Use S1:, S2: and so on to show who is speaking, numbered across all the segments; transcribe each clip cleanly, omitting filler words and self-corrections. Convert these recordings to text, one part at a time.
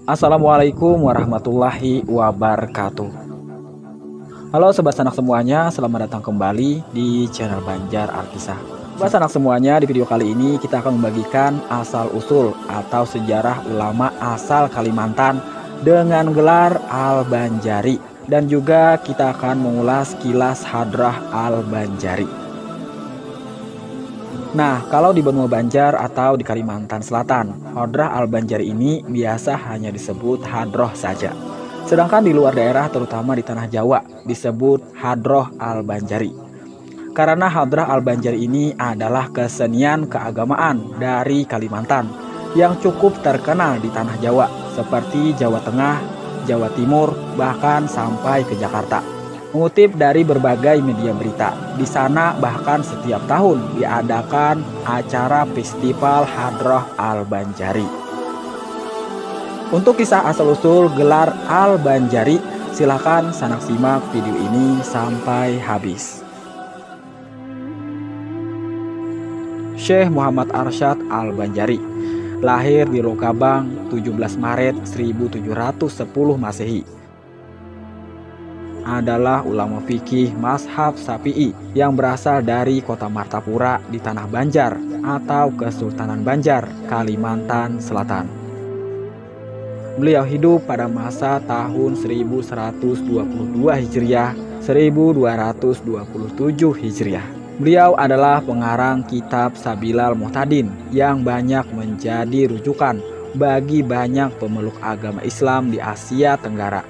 S1: Assalamualaikum warahmatullahi wabarakatuh. Halo sobat sanak semuanya, selamat datang kembali di channel Banjar Alkisah. Sobat sanak semuanya, di video kali ini kita akan membagikan asal-usul atau sejarah ulama asal Kalimantan dengan gelar Al-Banjari. Dan juga kita akan mengulas kilas Hadrah Al-Banjari. Nah, kalau di benua Banjar atau di Kalimantan Selatan, Hadrah Al-Banjari ini biasa hanya disebut Hadroh saja. Sedangkan di luar daerah, terutama di tanah Jawa, disebut Hadroh Al-Banjari. Karena Hadrah Al-Banjari ini adalah kesenian keagamaan dari Kalimantan yang cukup terkenal di tanah Jawa, seperti Jawa Tengah, Jawa Timur, bahkan sampai ke Jakarta. Mengutip dari berbagai media berita, di sana bahkan setiap tahun diadakan acara festival Hadrah Al-Banjari. Untuk kisah asal-usul gelar Al-Banjari, silakan sanak simak video ini sampai habis. Syekh Muhammad Arsyad Al-Banjari lahir di Lokabang 17 Maret 1710 Masehi. Adalah ulama fikih mazhab Syafi'i yang berasal dari kota Martapura di Tanah Banjar atau Kesultanan Banjar, Kalimantan Selatan. Beliau hidup pada masa tahun 1122 Hijriah, 1227 Hijriah. Beliau adalah pengarang kitab Sabilal Muhtadin yang banyak menjadi rujukan bagi banyak pemeluk agama Islam di Asia Tenggara.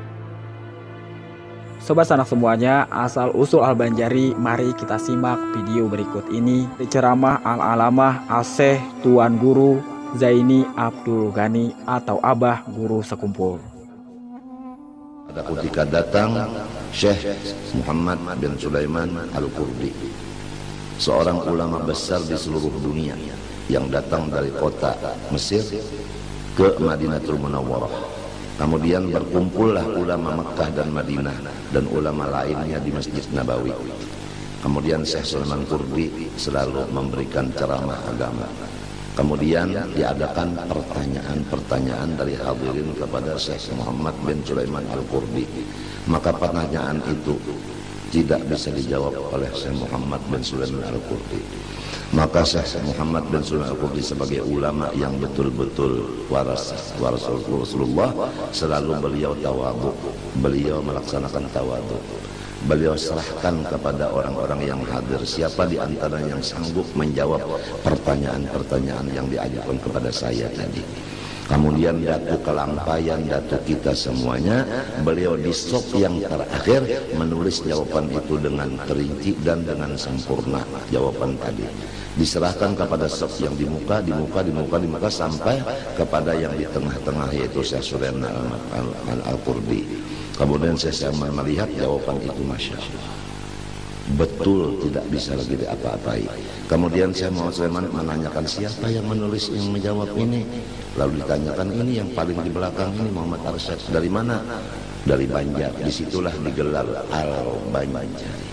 S1: Sobat sanak semuanya, asal-usul Al-Banjari, mari kita simak video berikut ini. Ceramah Al-Alamah As-Syekh Tuan Guru Zaini Abdul Ghani atau Abah Guru Sekumpul.
S2: Pada ketika datang Syekh Muhammad bin Sulaiman Al-Qurdi, seorang ulama besar di seluruh dunia yang datang dari kota Mesir ke Madinatul Munawwarah. Kemudian berkumpullah ulama Mekkah dan Madinah dan ulama lainnya di Masjid Nabawi. Kemudian Syekh Sulaiman Qurdi selalu memberikan ceramah agama. Kemudian diadakan pertanyaan-pertanyaan dari hadirin kepada Syekh Muhammad bin Sulaiman Al-Qurdi. Maka pertanyaan itu tidak bisa dijawab oleh Syekh Muhammad bin Sulaiman Al-Qurdi. Maka Syekh Muhammad bin Sulaiman Al-Qurdi sebagai ulama yang betul-betul waras Rasulullah, selalu beliau tawadhu, beliau melaksanakan tawadhu. Beliau serahkan kepada orang-orang yang hadir siapa di antara yang sanggup menjawab pertanyaan-pertanyaan yang diajukan kepada saya tadi. Kemudian datu kelampaian, datu kita semuanya, beliau di sop yang terakhir menulis jawaban itu dengan terinci dan dengan sempurna. Jawaban tadi diserahkan kepada sop yang di muka sampai kepada yang di tengah-tengah, yaitu Syekh Sulaiman Al-Qurdi. Kemudian saya melihat jawaban itu, masya Allah, betul, tidak bisa lagi diapa-apai. Kemudian saya Muhammad Sulaiman menanyakan siapa yang menulis, yang menjawab ini. Lalu ditanyakan ini yang paling di belakang ini Muhammad Arsyad dari mana? Dari Banjar. Disitulah digelar Al-Banjari.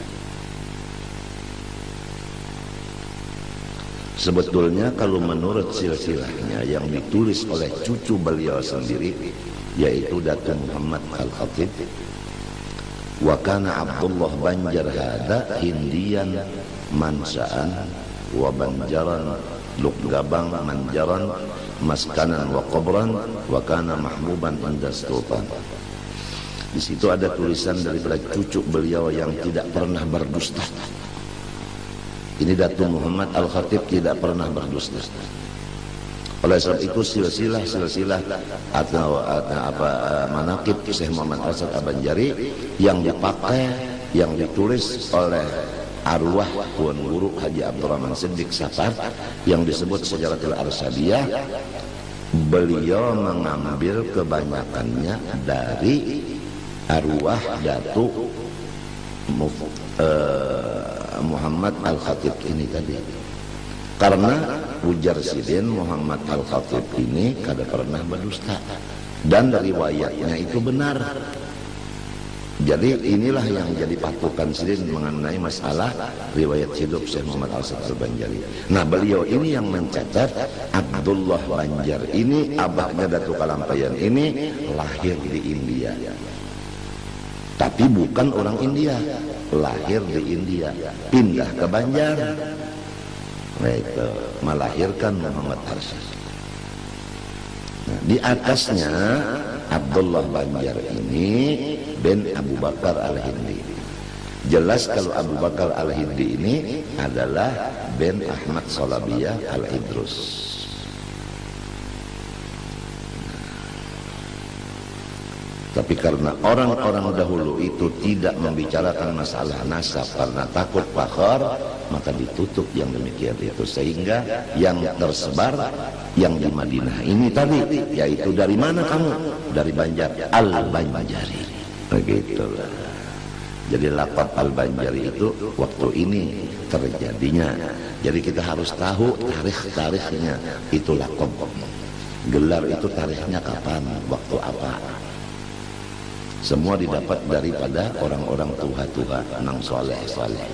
S2: Sebetulnya kalau menurut silsilahnya yang ditulis oleh cucu beliau sendiri, yaitu Datuk Muhammad Al-Khatib, wa kana Abdullah Banjar hada Hindian mansaan wa Banjaran Lukgabang Manjaran maskanan wa qabran wa kana mahbuban inda sultan. Di situ ada tulisan daripada cucu beliau yang tidak pernah berdusta. Ini Datuk Muhammad Al-Khatib tidak pernah berdusta. Oleh sebab itu silsilah atau manaqib Syekh Muhammad Arsyad Al-Banjari yang dipakai, yang ditulis oleh arwah Tuan Guru Haji Abdurrahman Siddiq Safar yang disebut Syajaratul Arsyadiyah, beliau mengambil kebanyakannya dari arwah Datuk Muhammad Al-Khatib ini tadi. Karena ujar sidin Muhammad Al-Khatib ini kada pernah berdusta dan riwayatnya itu benar. Jadi inilah yang jadi patokan sendiri mengenai masalah riwayat hidup Syekh Muhammad Arsyad Al-Banjari. Nah, beliau ini yang mencatat Abdullah Banjar ini, abahnya Datuk Kalampayan ini lahir di India. Tapi bukan orang India, lahir di India, pindah ke Banjar. Nah, itu melahirkan Muhammad Arsyad. Nah, di atasnya Abdullah Banjar ini bin Abu Bakar Al-Hindi. Jelas kalau Abu Bakar Al-Hindi ini adalah bin Ahmad Salabiyah Al-Idrus. Tapi karena orang-orang dahulu itu tidak membicarakan masalah nasab karena takut fakhr, maka ditutup yang demikian itu, sehingga yang tersebar yang di Madinah ini tadi, yaitu dari mana kamu? Dari Banjar, Al-Banjari. Begitulah. Jadi laqab Al-Banjari itu waktu ini terjadinya. Jadi kita harus tahu tarikh-tarikhnya. Itu laqab. Gelar itu tarikhnya kapan, waktu apa. Semua didapat daripada orang-orang tua-tua nang soleh-soleh.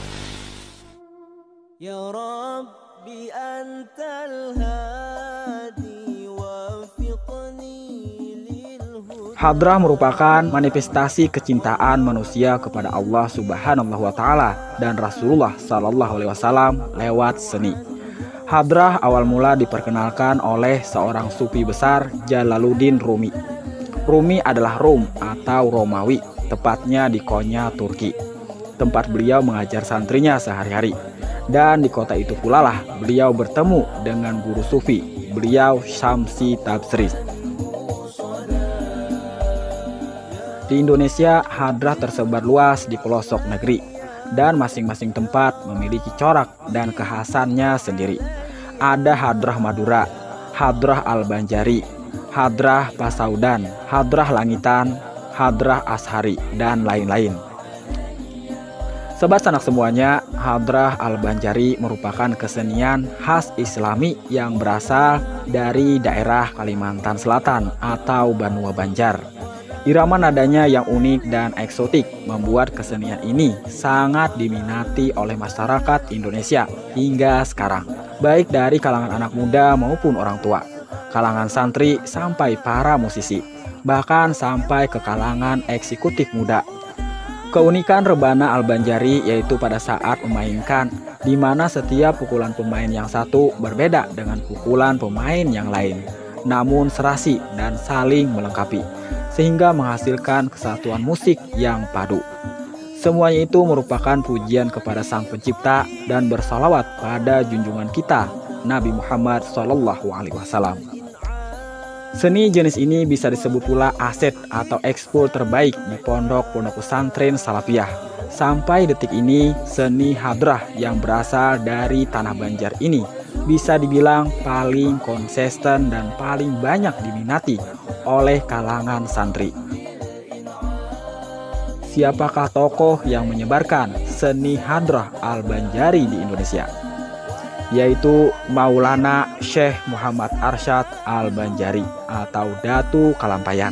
S3: Ya Rabbi antal hadi wafiqni lil huda.
S1: Hadrah merupakan manifestasi kecintaan manusia kepada Allah Subhanahu wa taala dan Rasulullah sallallahu alaihi wasallam lewat seni. Hadrah awal mula diperkenalkan oleh seorang sufi besar, Jalaluddin Rumi. Rumi adalah Rum atau Romawi, tepatnya di Konya, Turki. Tempat beliau mengajar santrinya sehari-hari. Dan di kota itu pula lah beliau bertemu dengan guru sufi, beliau Syamsi Tabsri. Di Indonesia, hadrah tersebar luas di pelosok negeri, dan masing-masing tempat memiliki corak dan kekhasannya sendiri. Ada hadrah Madura, hadrah Al-Banjari, hadrah Pasaudan, hadrah Langitan, hadrah Ashari, dan lain-lain. Sobat sanak semuanya, hadrah Al-Banjari merupakan kesenian khas Islami yang berasal dari daerah Kalimantan Selatan atau Banua Banjar. Irama nadanya yang unik dan eksotik membuat kesenian ini sangat diminati oleh masyarakat Indonesia hingga sekarang, baik dari kalangan anak muda maupun orang tua, kalangan santri sampai para musisi, bahkan sampai ke kalangan eksekutif muda. Keunikan rebana Al-Banjari yaitu pada saat memainkan, di mana setiap pukulan pemain yang satu berbeda dengan pukulan pemain yang lain, namun serasi dan saling melengkapi, sehingga menghasilkan kesatuan musik yang padu. Semuanya itu merupakan pujian kepada Sang Pencipta dan bersalawat pada junjungan kita, Nabi Muhammad SAW. Seni jenis ini bisa disebut pula aset atau ekspor terbaik di pondok-pondok pesantren Salafiyah. Sampai detik ini, seni hadrah yang berasal dari tanah Banjar ini bisa dibilang paling konsisten dan paling banyak diminati oleh kalangan santri. Siapakah tokoh yang menyebarkan seni hadrah Al-Banjari di Indonesia? Yaitu Maulana Syekh Muhammad Arsyad Al-Banjari atau Datu Kalampayan.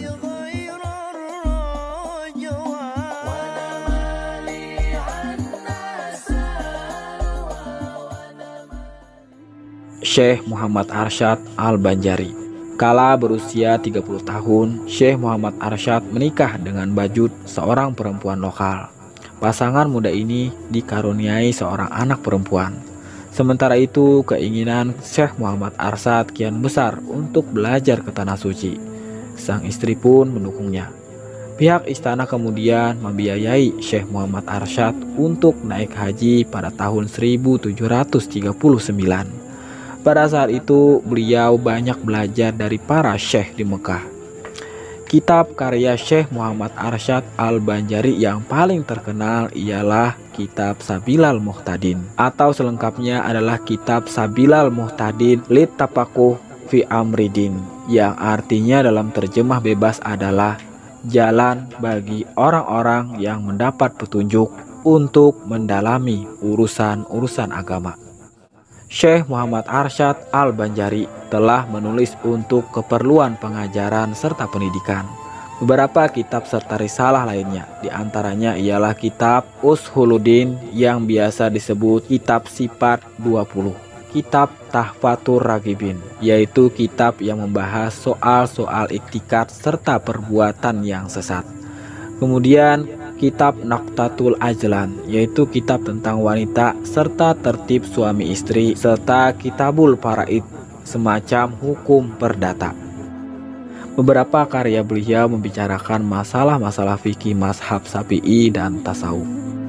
S1: Syekh Muhammad Arsyad Al-Banjari. Kala berusia 30 tahun, Syekh Muhammad Arsyad menikah dengan Bajut, seorang perempuan lokal. Pasangan muda ini dikaruniai seorang anak perempuan. Sementara itu, keinginan Syekh Muhammad Arsyad kian besar untuk belajar ke Tanah Suci. Sang istri pun mendukungnya. Pihak istana kemudian membiayai Syekh Muhammad Arsyad untuk naik haji pada tahun 1739. Pada saat itu, beliau banyak belajar dari para syekh di Mekah. Kitab karya Syekh Muhammad Arsyad Al-Banjari yang paling terkenal ialah Kitab Sabilal Muhtadin, atau selengkapnya adalah Kitab Sabilal Muhtadin Lit Tapakuh fi Amridin, yang artinya dalam terjemah bebas adalah jalan bagi orang-orang yang mendapat petunjuk untuk mendalami urusan-urusan agama. Syekh Muhammad Arsyad Al-Banjari telah menulis untuk keperluan pengajaran serta pendidikan. Beberapa kitab serta risalah lainnya, diantaranya ialah kitab Ushuluddin yang biasa disebut kitab Sifat 20, kitab Tahfatur Ragibin, yaitu kitab yang membahas soal-soal iktikad serta perbuatan yang sesat. Kemudian kitab Naqtatul Ajlan, yaitu kitab tentang wanita serta tertib suami istri, serta Kitabul Faraid, semacam hukum perdata. Beberapa karya beliau membicarakan masalah-masalah fikih mazhab Syafi'i dan tasawuf.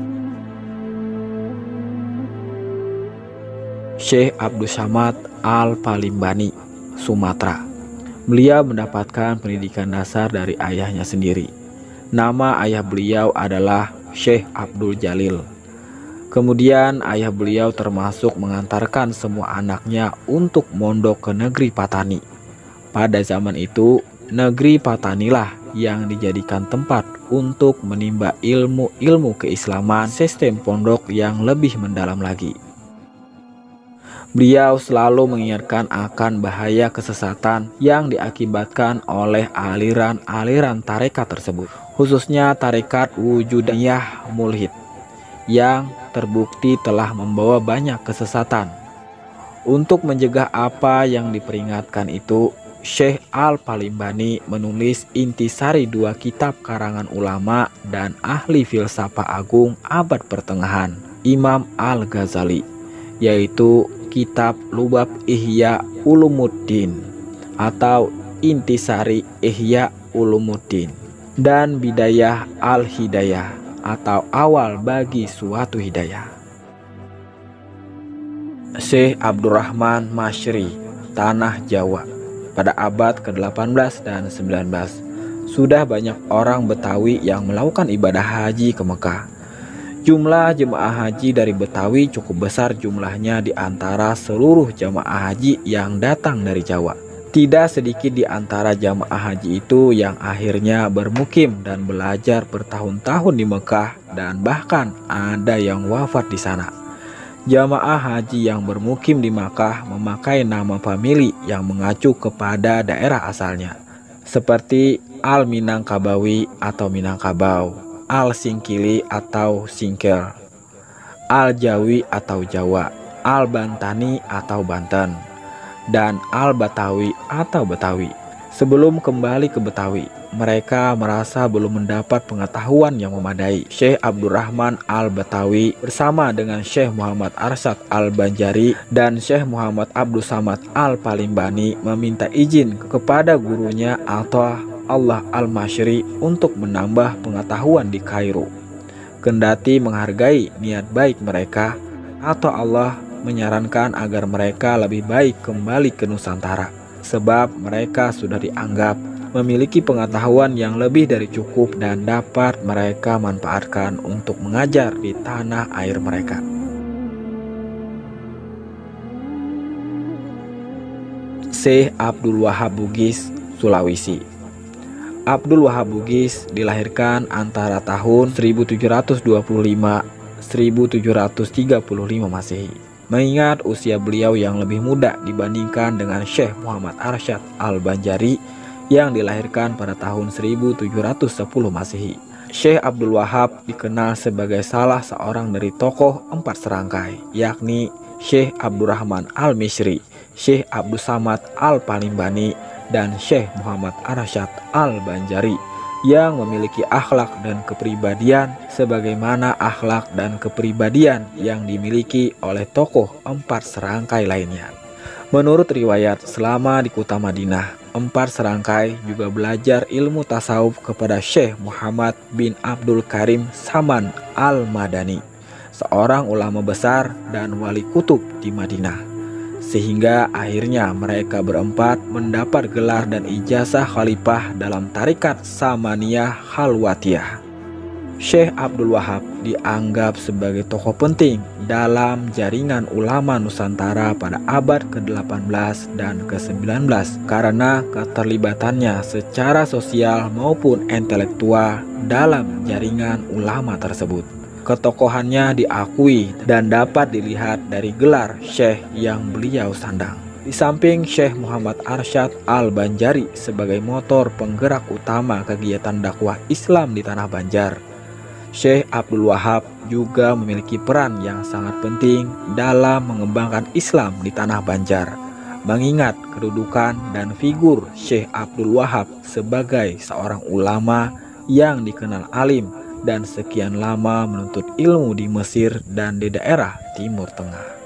S1: Syekh Abdul Samad Al-Palimbani, Sumatera. Beliau mendapatkan pendidikan dasar dari ayahnya sendiri. Nama ayah beliau adalah Syekh Abdul Jalil. Kemudian ayah beliau termasuk mengantarkan semua anaknya untuk mondok ke negeri Patani. Pada zaman itu, negeri Patanilah yang dijadikan tempat untuk menimba ilmu-ilmu keislaman, sistem pondok yang lebih mendalam lagi. Beliau selalu mengingatkan akan bahaya kesesatan yang diakibatkan oleh aliran-aliran tarekat tersebut, khususnya tarekat Wujudaniyah Mulhid yang terbukti telah membawa banyak kesesatan. Untuk mencegah apa yang diperingatkan itu, Syekh Al-Palimbani menulis intisari 2 kitab karangan ulama dan ahli filsafah agung abad pertengahan, Imam Al-Ghazali, yaitu kitab Lubab Ihya Ulumuddin atau Intisari Ihya Ulumuddin dan Bidayah Al-Hidayah atau awal bagi suatu hidayah. Syekh Abdurrahman Masyri, Tanah Jawa, pada abad ke-18 dan 19. Sudah banyak orang Betawi yang melakukan ibadah haji ke Mekah. Jumlah jemaah haji dari Betawi cukup besar jumlahnya di antara seluruh jemaah haji yang datang dari Jawa. Tidak sedikit di antara jemaah haji itu yang akhirnya bermukim dan belajar bertahun-tahun di Mekah dan bahkan ada yang wafat di sana. Jamaah haji yang bermukim di Makkah memakai nama famili yang mengacu kepada daerah asalnya, seperti Al-Minangkabawi atau Minangkabau, Al-Singkili atau Singkel, Al-Jawi atau Jawa, Al-Bantani atau Banten, dan Al-Batawi atau Betawi. Sebelum kembali ke Betawi, mereka merasa belum mendapat pengetahuan yang memadai. Syekh Abdurrahman Al-Batawi bersama dengan Syekh Muhammad Arsyad Al-Banjari dan Syekh Muhammad Abdul Samad Al-Palimbani meminta izin kepada gurunya Atha Allah Al-Masyri untuk menambah pengetahuan di Kairo. Kendati menghargai niat baik mereka, Atha Allah menyarankan agar mereka lebih baik kembali ke Nusantara, sebab mereka sudah dianggap memiliki pengetahuan yang lebih dari cukup dan dapat mereka manfaatkan untuk mengajar di tanah air mereka. Syekh Abdul Wahab Bugis, Sulawesi. Abdul Wahab Bugis dilahirkan antara tahun 1725-1735 Masehi. Mengingat usia beliau yang lebih muda dibandingkan dengan Syekh Muhammad Arsyad Al-Banjari yang dilahirkan pada tahun 1710 Masehi. Syekh Abdul Wahab dikenal sebagai salah seorang dari tokoh 4 serangkai, yakni Syekh Abdurrahman Al-Misri, Syekh Abdul Samad Al-Palimbani, dan Syekh Muhammad Arsyad Al-Banjari yang memiliki akhlak dan kepribadian sebagaimana akhlak dan kepribadian yang dimiliki oleh tokoh 4 serangkai lainnya. Menurut riwayat, selama di kota Madinah, 4 serangkai juga belajar ilmu tasawuf kepada Syekh Muhammad bin Abdul Karim Saman Al-Madani, seorang ulama besar dan wali kutub di Madinah. Sehingga akhirnya mereka berempat mendapat gelar dan ijazah khalifah dalam tarekat Samaniyah Khalwatiyah. Syekh Abdul Wahab dianggap sebagai tokoh penting dalam jaringan ulama Nusantara pada abad ke-18 dan ke-19 karena keterlibatannya secara sosial maupun intelektual dalam jaringan ulama tersebut. Ketokohannya diakui dan dapat dilihat dari gelar Syekh yang beliau sandang. Di samping Syekh Muhammad Arsyad Al-Banjari sebagai motor penggerak utama kegiatan dakwah Islam di Tanah Banjar, Syekh Abdul Wahab juga memiliki peran yang sangat penting dalam mengembangkan Islam di Tanah Banjar, mengingat kedudukan dan figur Syekh Abdul Wahab sebagai seorang ulama yang dikenal alim dan sekian lama menuntut ilmu di Mesir dan di daerah Timur Tengah.